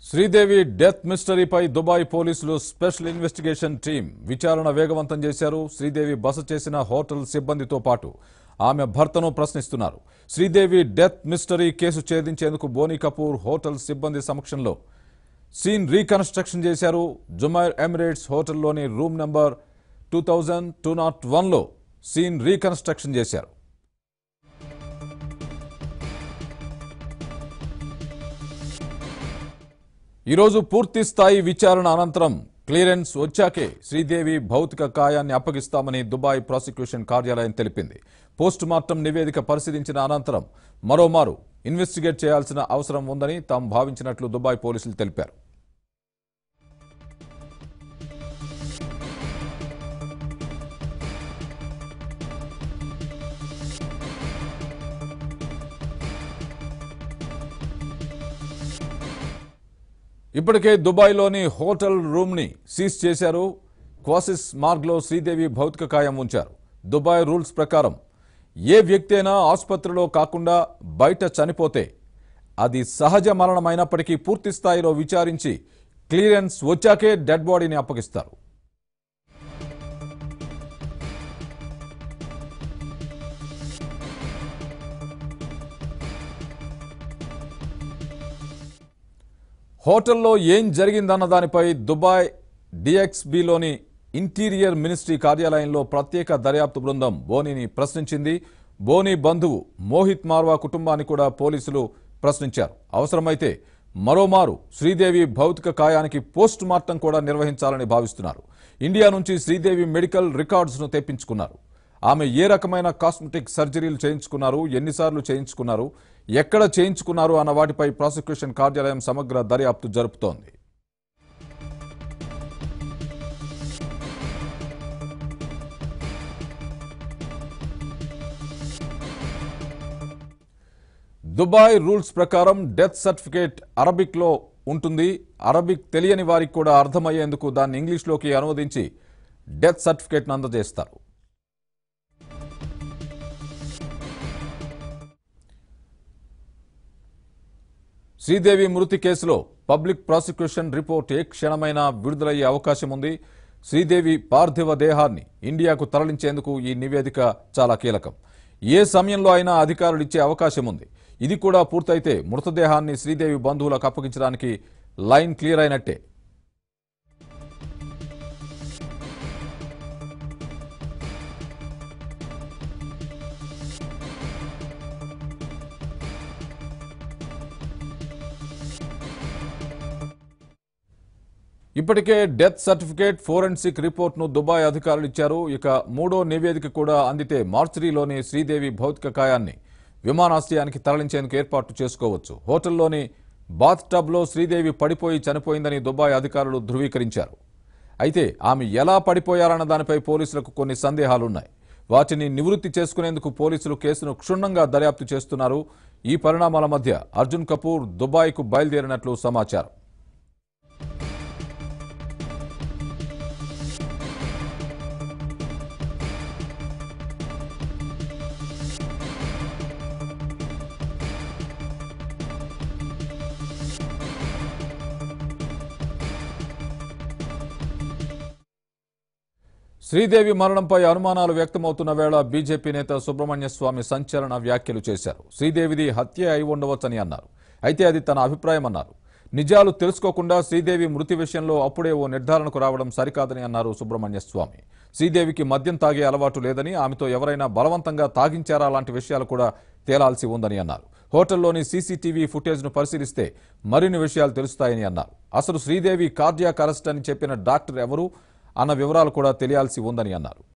Sridevi death మిస్టరీపై Dubai పోలీసులు special investigation team విచారణ వేగవంతం చేశారు. శ్రీదేవి బస చేసిన హోటల్ సిబ్బందితో పాటు ఆమె భర్తను ప్రశ్నిస్తున్నారు. శ్రీదేవి డెత్ మిస్టరీ కేసు ఛేదించేందుకు బోనీ కపూర్ హోటల్ సిబ్బంది సమక్షంలో సీన్ రీకన్స్ట్రక్షన్ చేశారు. జుమైర్ ఎమిరేట్స్ హోటల్లోని రూమ్ నంబర్ 2201లో సీన్ రీకన్స్ట్రక్షన్ చేశారు. ఈరోజు పూర్తి స్థాయి విచారణ అనంతరం క్లియరెన్స్ వచ్చాకే శ్రీదేవి భౌతిక కాయాన్ని అప్పగిస్తామని దుబాయ్ ప్రాసిక్యూషన్ కార్యాలయం తెలిపింది. పోస్టుమార్టం నివేదిక పరిశీలించిన అనంతరం మరోమారు ఇన్వెస్టిగేట్ చేయాల్సిన అవసరం ఉందని తాము భావించినట్లు దుబాయ్ పోలీసులు తెలిపారు. ఇప్పటికే దుబాయ్లోని హోటల్ రూమ్ని సీజ్ చేశారు. క్వాసిస్ మార్గ్లో శ్రీదేవి భౌతిక కాయం ఉంచారు. దుబాయ్ రూల్స్ ప్రకారం ఏ వ్యక్తి అయినా ఆసుపత్రిలో కాకుండా బయట చనిపోతే అది సహజ మరణమైనప్పటికీ పూర్తి స్థాయిలో విచారించి క్లియరెన్స్ వచ్చాకే డెడ్ బాడీని అప్పగిస్తారు. హోటల్లో ఏం జరిగిందన్న దానిపై దుబాయ్ డిఎక్స్బీలోని ఇంటీరియర్ మినిస్ట్రీ కార్యాలయంలో ప్రత్యేక దర్యాప్తు బృందం బోనీని ప్రశ్నించింది. బోనీ బంధువు మోహిత్ మార్వా కుటుంబాన్ని కూడా పోలీసులు ప్రశ్నించారు. అవసరమైతే మరోమారు శ్రీదేవి భౌతిక కాయానికి పోస్ట్ మార్టం కూడా నిర్వహించాలని భావిస్తున్నారు. ఇండియా నుంచి శ్రీదేవి మెడికల్ రికార్డ్స్ను తెప్పించుకున్నారు. ఆమె ఏ రకమైన కాస్మెటిక్ సర్జరీలు చేయించుకున్నారు, ఎన్నిసార్లు చేయించుకున్నారు, ఎక్కడ చేయించుకున్నారు అన్న వాటిపై ప్రాసిక్యూషన్ కార్యాలయం సమగ్ర దర్యాప్తు జరుపుతోంది. దుబాయ్ రూల్స్ ప్రకారం డెత్ సర్టిఫికేట్ అరబిక్లో ఉంటుంది. అరబిక్ తెలియని వారికి కూడా అర్థమయ్యేందుకు దాన్ని ఇంగ్లీష్లోకి అనువదించి డెత్ సర్టిఫికేట్ను అందజేస్తారు. శ్రీదేవి మృతి కేసులో పబ్లిక్ ప్రాసిక్యూషన్ రిపోర్ట్ ఏ క్షణమైనా విడుదలయ్యే అవకాశం ఉంది. శ్రీదేవి పార్థివ దేహాన్ని ఇండియాకు తరలించేందుకు ఈ నివేదిక చాలా కీలకం. ఏ సమయంలో అయినా అధికారులు ఇచ్చే అవకాశం ఉంది. ఇది కూడా పూర్తయితే మృతదేహాన్ని శ్రీదేవి బంధువులకు అప్పగించడానికి లైన్ క్లియర్ అయినట్టే. ఇప్పటికే డెత్ సర్టిఫికేట్, ఫోరెన్సిక్ రిపోర్ట్ను దుబాయ్ అధికారులు ఇచ్చారు. ఇక మూడో నివేదిక కూడా అందితే మార్చిరీలోని శ్రీదేవి భౌతిక కాయాన్ని విమానాశ్రయానికి తరలించేందుకు ఏర్పాట్లు చేసుకోవచ్చు. హోటల్లోని బాత్ టబ్లో శ్రీదేవి పడిపోయి చనిపోయిందని దుబాయ్ అధికారులు ధృవీకరించారు. అయితే ఆమె ఎలా పడిపోయారన్న దానిపై పోలీసులకు కొన్ని సందేహాలున్నాయి. వాటిని నివృత్తి చేసుకునేందుకు పోలీసులు కేసును క్షుణ్ణంగా దర్యాప్తు చేస్తున్నారు. ఈ పరిణామాల మధ్య అర్జున్ కపూర్ దుబాయ్కు బయలుదేరినట్లు సమాచారం. శ్రీదేవి మరణంపై అనుమానాలు వ్యక్తమవుతున్న వేళ బీజేపీ నేత సుబ్రహ్మణ్య స్వామి సంచలన వ్యాఖ్యలు చేశారు. శ్రీదేవిది హత్య అయి ఉండవచ్చని అన్నారు. అయితే అది తన అభిప్రాయం అన్నారు. నిజాలు తెలుసుకోకుండా శ్రీదేవి మృతి విషయంలో అప్పుడే ఓ నిర్ధారణకు రావడం సరికాదని అన్నారు సుబ్రహ్మణ్య స్వామి. శ్రీదేవికి మద్యం తాగే అలవాటు లేదని, ఆమెతో ఎవరైనా బలవంతంగా తాగించారా లాంటి విషయాలు కూడా తేలాల్సి ఉందని అన్నారు. హోటల్లోని సీసీటీవీ ఫుటేజ్ను పరిశీలిస్తే మరిన్ని విషయాలు తెలుస్తాయని అన్నారు. అసలు శ్రీదేవి కార్డియాక్ అరెస్ట్ అని చెప్పిన డాక్టర్ ఎవరు అన్న వివరాలు కూడా తెలియాల్సి ఉందని అన్నారు.